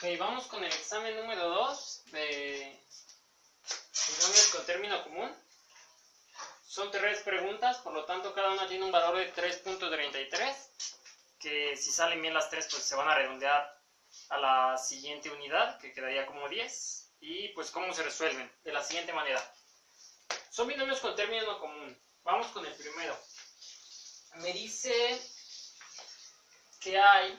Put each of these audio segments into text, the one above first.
Vamos con el examen número 2 de binomios con término común. Son 3 preguntas, por lo tanto cada una tiene un valor de 3.33, que si salen bien las 3 pues se van a redondear a la siguiente unidad, que quedaría como 10. Y pues cómo se resuelven, de la siguiente manera. Son binomios con término no común. Vamos con el primero. Me dice que hay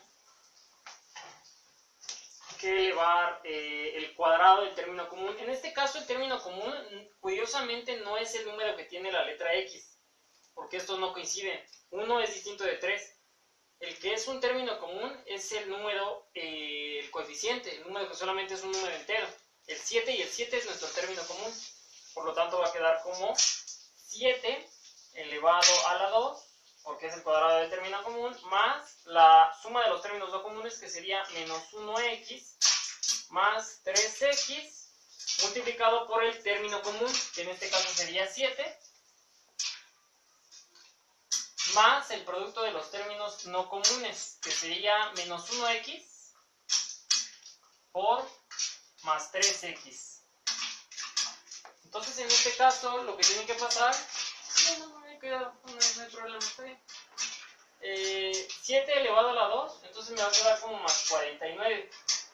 que elevar el cuadrado del término común. En este caso el término común curiosamente no es el número que tiene la letra X, porque estos no coinciden. 1 es distinto de 3. El que es un término común es el número, el coeficiente, el número que solamente es un número entero. El 7 y el 7 es nuestro término común. Por lo tanto va a quedar como 7 elevado a la 2, porque es el cuadrado del término común, más la suma de los términos no comunes, que sería menos 1x más 3x multiplicado por el término común, que en este caso sería 7, más el producto de los términos no comunes, que sería menos 1x por más 3x. Entonces en este caso lo que tiene que pasar, no hay problema, está bien. 7 elevado a la 2, entonces me va a quedar como más 49.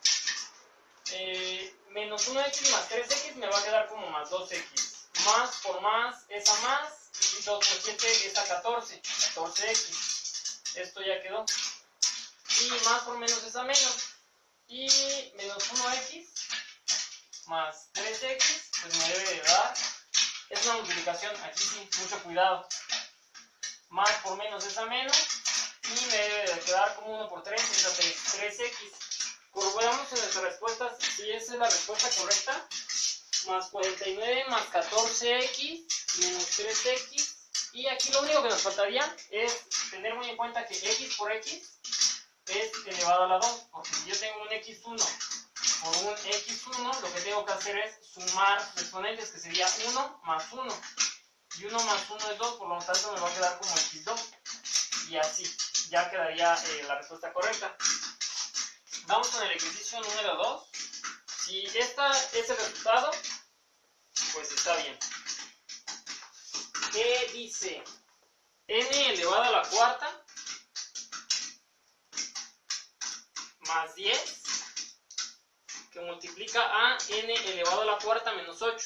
Menos 1x más 3x me va a quedar como más 2x. Más por más es a más, y 2 por 7 es a 14, 14x. Esto ya quedó. Y más por menos es a menos. Y menos 1x más 3x, pues me debe de dar, es una multiplicación, aquí sí, mucho cuidado. Más por menos es a menos, y me debe de quedar como 1 por 3, es a 3x. Corroboramos en nuestras respuestas si esa es la respuesta correcta. Más 49 más 14x menos 3x. Y aquí lo único que nos faltaría es tener muy en cuenta que x por x es elevado a la 2. Porque si yo tengo un x1 por un x1, lo que tengo que hacer es sumar los exponentes, que sería 1 más 1. Y 1 más 1 es 2, por lo tanto me va a quedar como x2. Y así, ya quedaría la respuesta correcta. Vamos con el ejercicio número 2. Si esta es el resultado, pues está bien. ¿Qué dice? N elevado a la cuarta más 10, que multiplica a n elevado a la cuarta menos 8.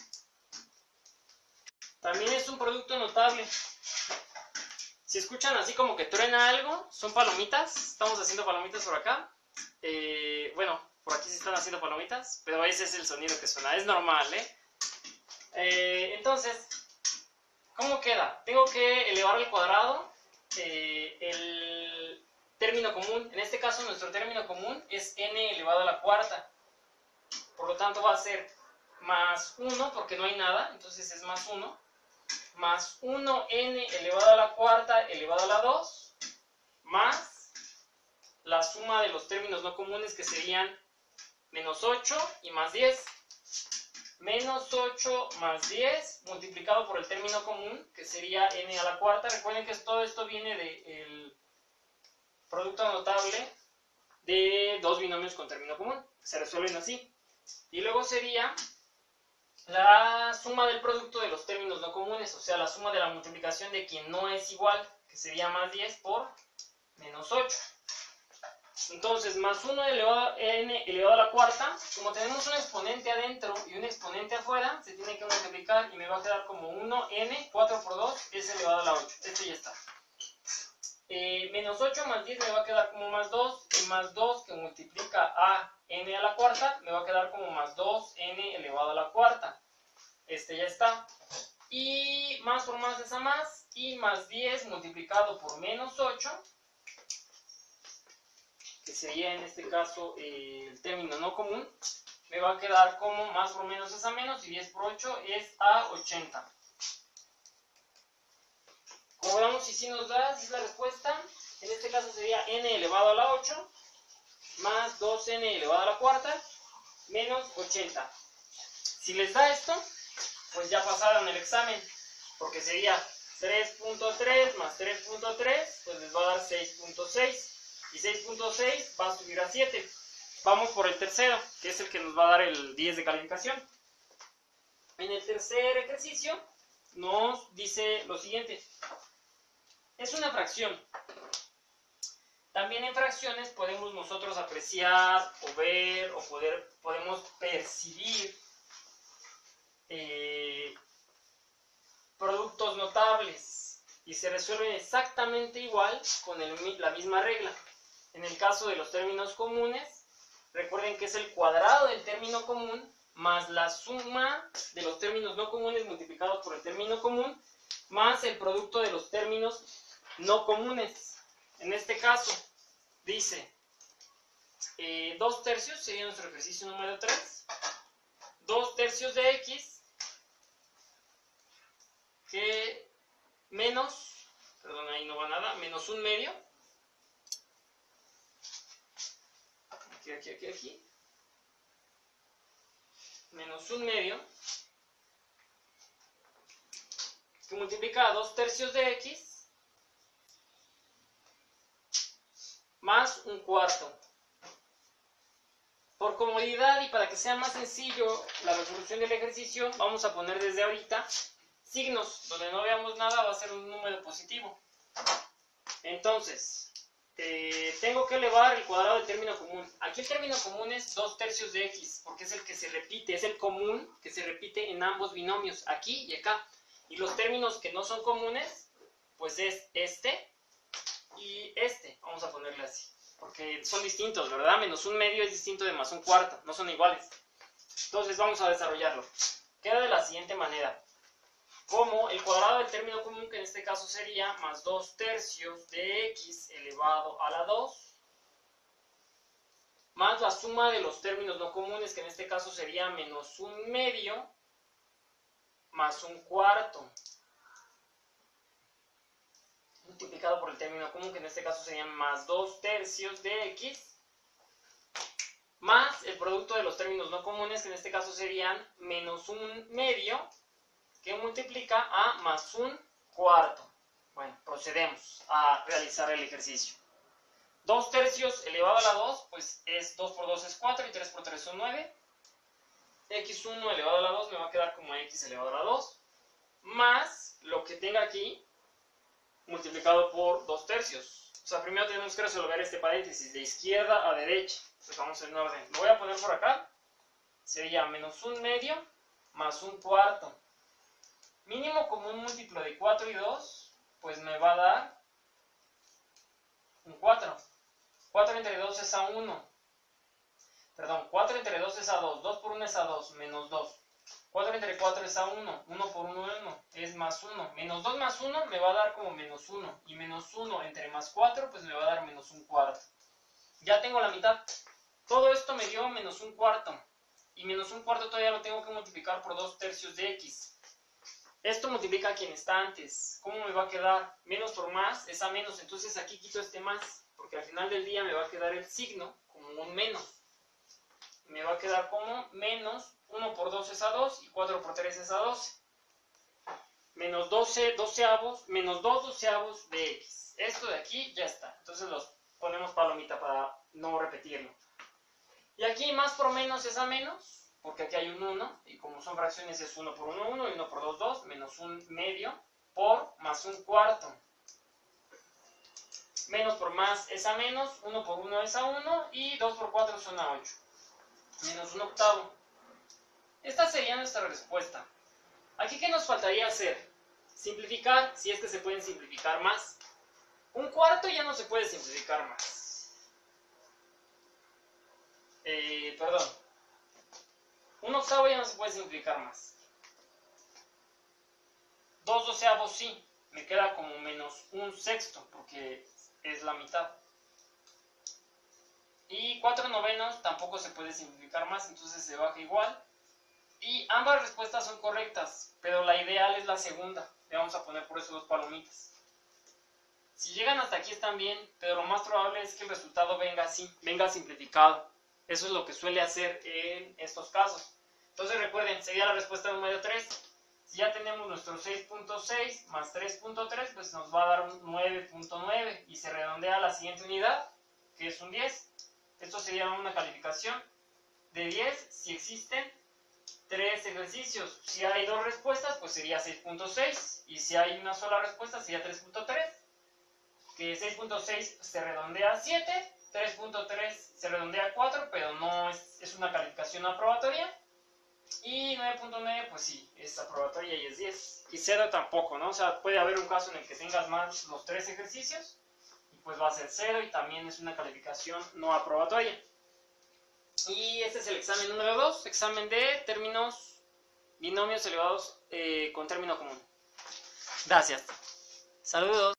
También es un producto notable. Si escuchan así como que truena algo, son palomitas. Estamos haciendo palomitas por acá. Bueno, por aquí se están haciendo palomitas, pero ese es el sonido que suena. Es normal, entonces, ¿cómo queda? Tengo que elevar al cuadrado el término común. En este caso, nuestro término común es n elevado a la cuarta. Por lo tanto, va a ser más 1, porque no hay nada, entonces es más 1. Más 1n elevado a la cuarta elevado a la 2, más la suma de los términos no comunes, que serían menos 8 y más 10. Menos 8 más 10 multiplicado por el término común, que sería n a la cuarta. Recuerden que todo esto viene del producto notable de dos binomios con término común. Se resuelven así. Y luego sería la suma del producto de los términos no comunes, o sea, la suma de la multiplicación de quien no es igual, que sería más 10 por menos 8. Entonces, más 1 elevado, n elevado a la cuarta, como tenemos un exponente adentro y un exponente afuera, se tiene que multiplicar y me va a quedar como 1n, 4 por 2 es elevado a la 8. Este ya está. Menos 8 más 10 me va a quedar como más 2, y más 2 que multiplica a n a la cuarta, me va a quedar como más 2n elevado a la cuarta. Este ya está. Y más por más es a más, y más 10 multiplicado por menos 8, que sería en este caso el término no común, me va a quedar como más por menos es a menos, y 10 por 8 es a 80. Como veamos si sí nos da, si es la respuesta, en este caso sería n elevado a la 8, más 2n elevado a la cuarta, menos 80. Si les da esto, pues ya pasaron el examen, porque sería 3.3 más 3.3, pues les va a dar 6.6. Y 6.6 va a subir a 7. vamos por el tercero, que es el que nos va a dar el 10 de calificación. En el tercer ejercicio nos dice lo siguiente. Es una fracción. También en fracciones podemos nosotros apreciar o ver o podemos percibir productos notables y se resuelven exactamente igual con la misma regla. En el caso de los términos comunes, recuerden que es el cuadrado del término común más la suma de los términos no comunes multiplicados por el término común más el producto de los términos no comunes. En este caso, dice 2 tercios, sería nuestro ejercicio número 3. 2 tercios de x que menos, perdón, ahí no va nada, menos 1/2. Aquí. Menos 1/2. Que multiplica a 2 tercios de x más 1/4. Por comodidad y para que sea más sencillo la resolución del ejercicio, vamos a poner desde ahorita signos. Donde no veamos nada va a ser un número positivo. Entonces, tengo que elevar el cuadrado del término común. Aquí el término común es 2 tercios de x, porque es el que se repite, es el común que se repite en ambos binomios, aquí y acá. Y los términos que no son comunes, pues es este y este. Vamos a ponerle así, porque son distintos, ¿verdad? Menos 1/2 es distinto de más 1/4, no son iguales. Entonces vamos a desarrollarlo. Queda de la siguiente manera. Como el cuadrado del término común, que en este caso sería más 2 tercios de x elevado a la 2, más la suma de los términos no comunes, que en este caso sería menos 1/2 más 1/4, multiplicado por el término común, que en este caso serían más 2 tercios de x, más el producto de los términos no comunes, que en este caso serían menos 1/2, que multiplica a más 1/4. Bueno, procedemos a realizar el ejercicio. 2 tercios elevado a la 2, pues es 2 por 2 es 4 y 3 por 3 son 9. x1 elevado a la 2 me va a quedar como x elevado a la 2, más lo que tenga aquí multiplicado por 2 tercios. O sea, primero tenemos que resolver este paréntesis de izquierda a derecha. Entonces vamos en orden. Lo voy a poner por acá. Sería menos 1/2 más 1/4. Mínimo común múltiplo de 4 y 2, pues me va a dar un 4. 4 entre 2 es a 1. Perdón, 4 entre 2 es a 2. 2 por 1 es a 2, menos 2. 4 entre 4 es a 1. 1 por 1 es 1, es más 1. Menos 2 más 1 me va a dar como menos 1. Y menos 1 entre más 4, pues me va a dar menos 1/4. Ya tengo la mitad. Todo esto me dio menos 1/4. Y menos 1/4 todavía lo tengo que multiplicar por 2 tercios de x. Esto multiplica a quien está antes. ¿Cómo me va a quedar? Menos por más es a menos. Entonces aquí quito este más, porque al final del día me va a quedar el signo como un menos. Me va a quedar como menos 1 por 2 es a 2 y 4 por 3 es a 12. Menos 12 doceavos, menos 2 doceavos de x. Esto de aquí ya está. Entonces los ponemos palomita para no repetirlo. Y aquí más por menos es a menos, porque aquí hay un 1, y como son fracciones es 1 por 1, 1, y 1 por 2, 2, menos 1/2 por más 1/4. Menos por más es a menos, 1 por 1 es a 1, y 2 por 4 son a 8. Menos 1/8. Esta sería nuestra respuesta. Aquí, ¿qué nos faltaría hacer? Simplificar, si es que se pueden simplificar más. 1/4 ya no se puede simplificar más. Perdón. 1/8 ya no se puede simplificar más. 2 doceavos sí, me queda como menos 1/6, porque es la mitad. Y 4 novenos tampoco se puede simplificar más, entonces se baja igual. Y ambas respuestas son correctas, pero la ideal es la segunda. Le vamos a poner por eso 2 palomitas. Si llegan hasta aquí están bien, pero lo más probable es que el resultado venga así, venga simplificado. Eso es lo que suele hacer en estos casos. Entonces recuerden, sería la respuesta número 3. Si ya tenemos nuestro 6.6 más 3.3, pues nos va a dar un 9.9 y se redondea a la siguiente unidad, que es un 10. Esto sería una calificación de 10 si existen 3 ejercicios. Si hay 2 respuestas, pues sería 6.6. Y si hay una sola respuesta, sería 3.3. Que 6.6 se redondea a 7, 3.3 se redondea a 4, pero no es una calificación aprobatoria. Y 9.9, pues sí, es aprobatoria y es 10. Y 0 tampoco, ¿no? O sea, puede haber un caso en el que tengas más los 3 ejercicios, y pues va a ser 0 y también es una calificación no aprobatoria. Y este es el examen número 2, examen de términos binomios elevados con término común. Gracias. Saludos.